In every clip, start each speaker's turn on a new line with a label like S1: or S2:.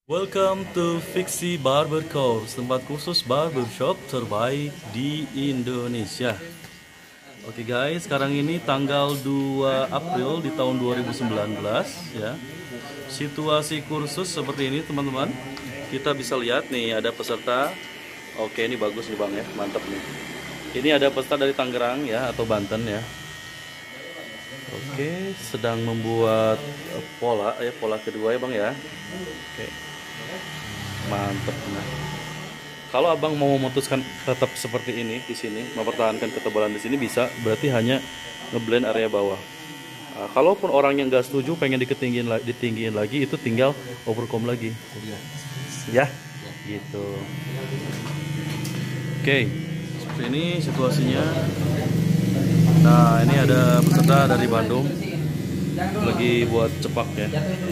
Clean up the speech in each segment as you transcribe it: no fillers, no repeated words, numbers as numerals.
S1: Welcome to Fixie Barber Course, tempat kursus barbershop terbaik di Indonesia. Oke guys, sekarang ini tanggal 2 April di tahun 2019 ya. Situasi kursus seperti ini teman-teman. Kita bisa lihat nih ada peserta. Oke, ini bagus nih Bang ya, mantap nih. Ini ada peserta dari Tangerang ya atau Banten ya. Oke, sedang membuat pola kedua ya Bang ya. Oke. Mantap. Nah, kalau abang mau memutuskan tetap seperti ini di sini, mempertahankan ketebalan di sini bisa, berarti hanya ngeblend area bawah. Nah, kalaupun orang yang nggak setuju pengen ditinggiin lagi, itu tinggal overcomb lagi. Ya, gitu. Oke, seperti ini situasinya. Nah, ini ada peserta dari Bandung lagi buat cepak ya.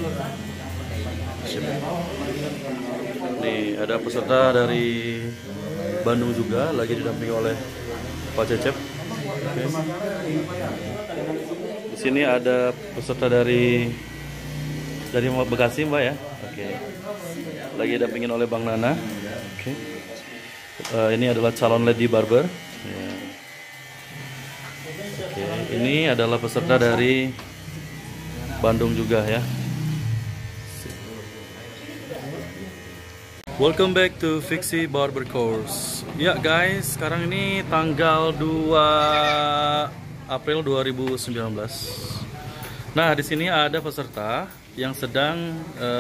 S1: Nih ada peserta dari Bandung juga lagi didampingi oleh Pak Cecep. Oke. Di sini ada peserta dari Bekasi Mbak ya. Oke. Lagi didampingin oleh Bang Nana. Oke. Ini adalah calon lady barber. Ya. Oke. Ini adalah peserta dari Bandung juga ya. Welcome back to Fixie Barber Course. Ya guys, sekarang ini tanggal 2 April 2019. Nah, di sini ada peserta yang sedang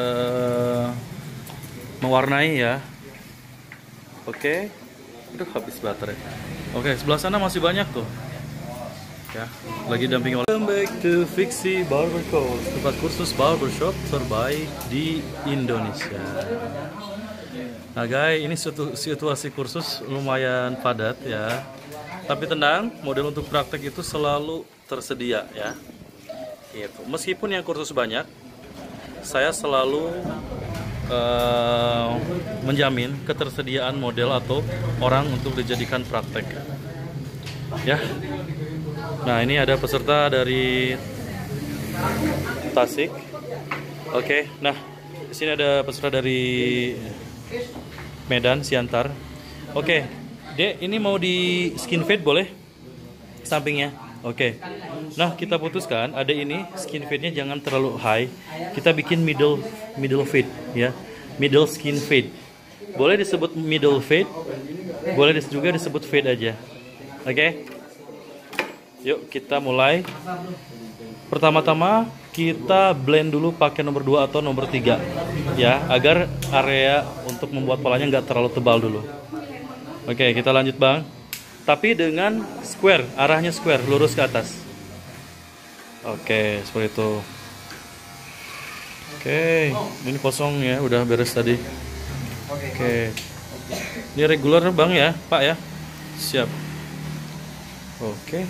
S1: mewarnai ya. Oke. Aduh, habis baterai. Oke, sebelah sana masih banyak tuh. Ya, lagi dampingi oleh. Welcome back to Fixie Barber Course, tempat kursus barbershop terbaik di Indonesia. Nah guys, ini situasi kursus lumayan padat ya. Tapi tenang, model untuk praktek itu selalu tersedia ya. Gitu. Meskipun yang kursus banyak, saya selalu menjamin ketersediaan model atau orang untuk dijadikan praktek. Ya. Nah ini ada peserta dari Tasik. Oke, nah di sini ada peserta dari Medan, Siantar. Oke, Dek, ini mau di skin fade boleh? Sampingnya. Oke. Nah, kita putuskan ada ini skin fade-nya jangan terlalu high. Kita bikin middle fade ya. Middle skin fade. Boleh disebut middle fade, boleh juga disebut fade aja. Oke. Yuk, kita mulai. Pertama-tama kita blend dulu pakai nomor 2 atau nomor 3 ya, agar area untuk membuat polanya nggak terlalu tebal dulu. Oke, kita lanjut Bang. Tapi dengan square, arahnya square, lurus ke atas. Oke, seperti itu. Oke, ini kosong ya, udah beres tadi. Oke. Ini regular Bang ya, Pak ya. Siap. Oke.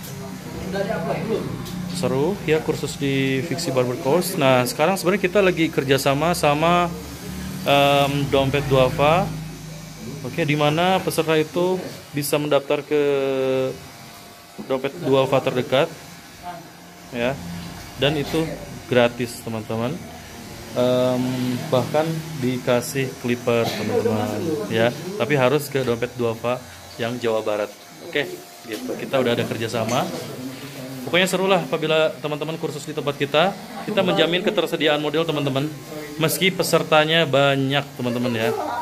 S1: Seru ya kursus di Fixie Barber Course. Nah sekarang sebenarnya kita lagi kerjasama sama Dompet Duafa. Oke, dimana peserta itu bisa mendaftar ke Dompet Duafa terdekat ya, dan itu gratis teman-teman. Bahkan dikasih clipper teman-teman ya, tapi harus ke Dompet Duafa yang Jawa Barat. Oke, gitu. Kita udah ada kerjasama. Pokoknya seru lah apabila teman-teman kursus di tempat kita. Kita menjamin ketersediaan model teman-teman, meski pesertanya banyak teman-teman ya.